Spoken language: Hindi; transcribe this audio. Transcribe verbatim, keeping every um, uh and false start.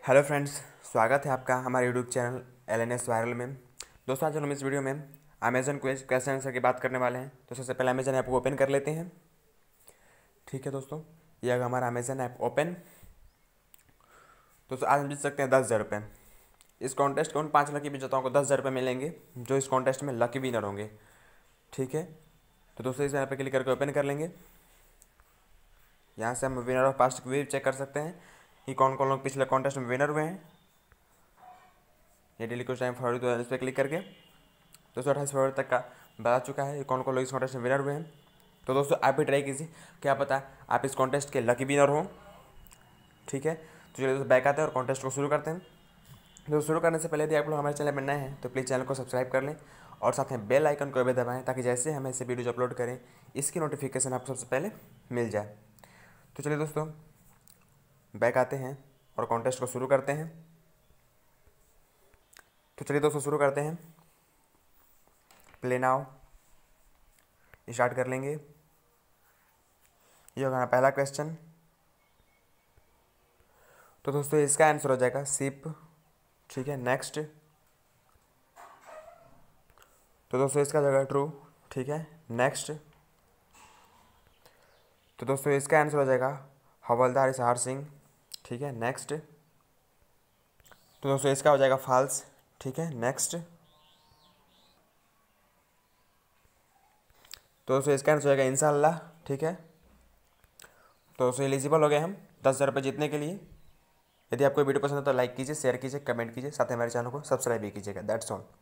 हेलो फ्रेंड्स, स्वागत है आपका हमारे YouTube channel L N S viral में। दोस्तों, आज हम इस वीडियो में अमेजन क्वेश्चन क्वेश्चन आंसर की बात करने वाले हैं। तो सबसे पहले अमेजन ऐप को ओपन कर लेते हैं। ठीक है दोस्तों, ये अगर हमारा अमेजन ऐप ओपन। दोस्तों, आज हम जीत सकते हैं दस हज़ार रुपये। इस कॉन्टेस्ट के उन पाँच लकी विजेताओं को दस हज़ार रुपये मिलेंगे जो इस कॉन्टेस्ट में लकी विनर होंगे। ठीक है, तो दोस्तों इस ऐप पर क्लिक करके ओपन कर लेंगे। यहाँ से हम विनर ऑफ पास्ट भी चेक कर सकते हैं कि कौन कौन लोग पिछले कॉन्टेस्ट में विनर हुए हैं। ये डेली कुछ टाइम फरवरी दो हज़ार इस पर क्लिक करके दोस्तों अट्ठाईस फरवरी तक का बता चुका है कौन कौन लोग इस कॉन्टेस्ट में विनर हुए हैं। तो दोस्तों आप भी ट्राई कीजिए, क्या पता आप इस कॉन्टेस्ट के लकी विनर हों। ठीक है, तो चलिए दोस्तों बैक आते हैं और कॉन्टेस्ट को शुरू करते हैं। दोस्तों शुरू करने से पहले यदि आप लोग हमारे चैनल में नए हैं तो प्लीज़ चैनल को सब्सक्राइब कर लें और साथ में बेल आइकन को भी दबाएं ताकि जैसे हम ऐसे वीडियो अपलोड करें इसकी नोटिफिकेशन आपको सबसे पहले मिल जाए। तो चलिए दोस्तों बैक आते हैं और कॉन्टेस्ट को शुरू करते हैं। तो चलिए दोस्तों शुरू करते हैं। प्ले नाउ स्टार्ट कर लेंगे। ये होगा पहला क्वेश्चन। तो दोस्तों इसका आंसर हो जाएगा शिप। ठीक है, नेक्स्ट। तो दोस्तों इसका जगह ट्रू। ठीक है, नेक्स्ट। तो दोस्तों इसका आंसर हो जाएगा हवलदार इसहार सिंह। ठीक है, नेक्स्ट। तो दोस्तों इसका हो जाएगा फॉल्स। ठीक है, नेक्स्ट। तो दोस्तों इसका आंसर हो जाएगा इंशाल्लाह। ठीक है, तो दोस्तों एलिजिबल हो गए हम दस हज़ार रुपये जीतने के लिए। यदि आपको वीडियो पसंद है तो लाइक कीजिए, शेयर कीजिए, कमेंट कीजिए, साथ ही हमारे चैनल को सब्सक्राइब भी कीजिएगा। That's all.